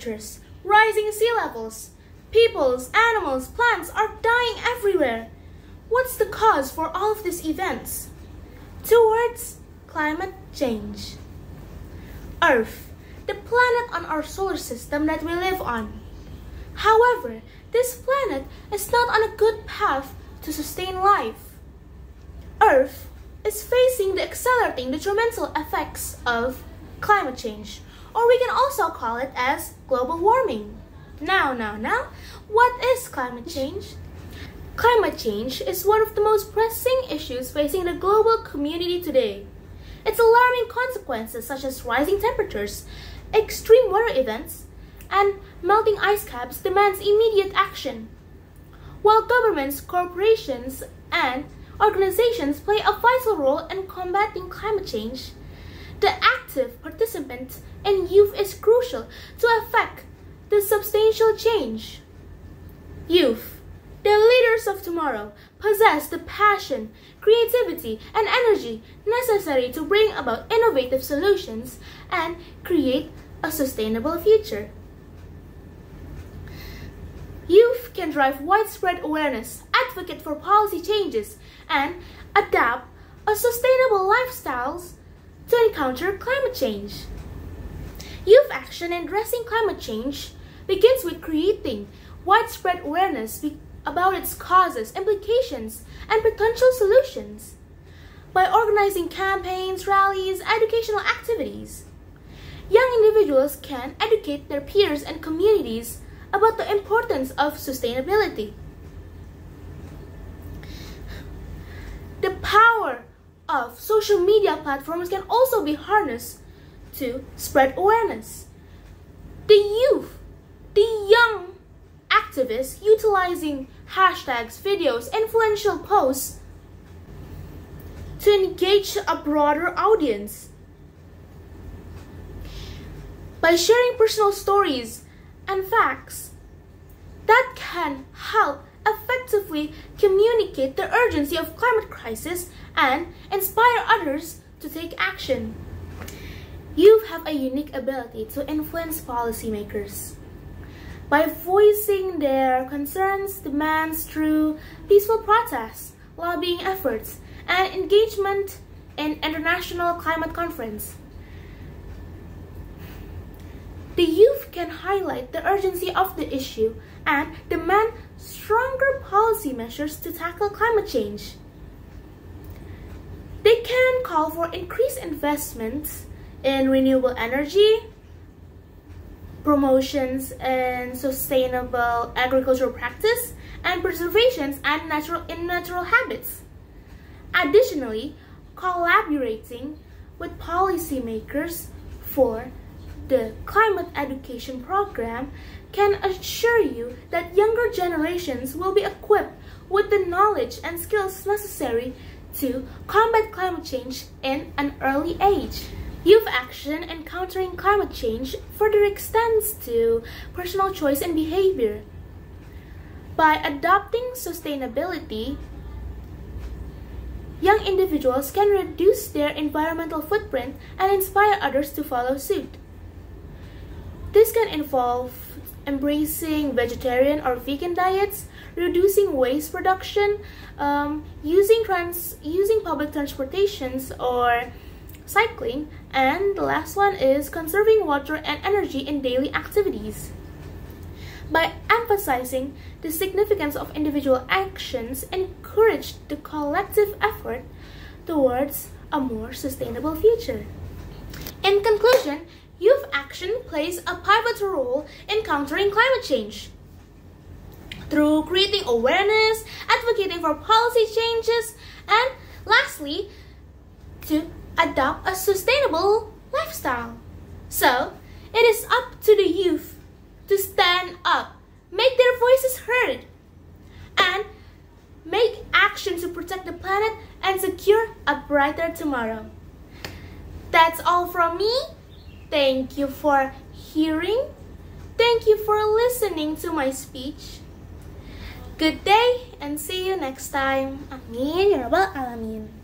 temperatures, rising sea levels. Peoples, animals, plants are dying everywhere. What's the cause for all of these events? 2 words: climate change. Earth, the planet on our solar system that we live on. However, this planet is not on a good path to sustain life. Earth is facing the accelerating detrimental effects of climate change, or we can also call it as global warming. Now, what is climate change? Climate change is one of the most pressing issues facing the global community today. Its alarming consequences such as rising temperatures, extreme weather events, and melting ice caps demands immediate action. While governments, corporations, and organizations play a vital role in combating climate change, the active participant in youth is crucial to effect the substantial change. Youth, the leaders of tomorrow, possess the passion, creativity, and energy necessary to bring about innovative solutions and create a sustainable future. Youth can drive widespread awareness, advocate for policy changes, and adapt a sustainable lifestyles to encounter climate change. Youth action in addressing climate change begins with creating widespread awareness about its causes, implications, and potential solutions. By organizing campaigns, rallies, educational activities, young individuals can educate their peers and communities about the importance of sustainability. The power of social media platforms can also be harnessed to spread awareness. The youth, the young activists utilizing hashtags, videos, influential posts to engage a broader audience. By sharing personal stories and facts that can help effectively communicate the urgency of climate crisis and inspire others to take action. Youth have a unique ability to influence policymakers. By voicing their concerns, demands through peaceful protests, lobbying efforts, and engagement in international climate conference, the youth can highlight the urgency of the issue and demand stronger policy measures to tackle climate change. They can call for increased investments in renewable energy, promotions in sustainable agricultural practice, and preservations and natural habits. Additionally, collaborating with policymakers for the climate education program can assure you that younger generations will be equipped with the knowledge and skills necessary to combat climate change in an early age. Youth action in countering climate change further extends to personal choice and behavior. By adopting sustainability, young individuals can reduce their environmental footprint and inspire others to follow suit. This can involve embracing vegetarian or vegan diets, reducing waste production, using public transportations or cycling, and the last one is conserving water and energy in daily activities. By emphasizing the significance of individual actions, encourage the collective effort towards a more sustainable future. In conclusion, youth action plays a pivotal role in countering climate change. Through creating awareness, advocating for policy changes, and lastly, to adopt a sustainable lifestyle. So, it is up to the youth to stand up, make their voices heard, and make action to protect the planet and secure a brighter tomorrow. That's all from me. Thank you for hearing. Thank you for listening to my speech. Good day and see you next time. Amin ya rabbal alamin.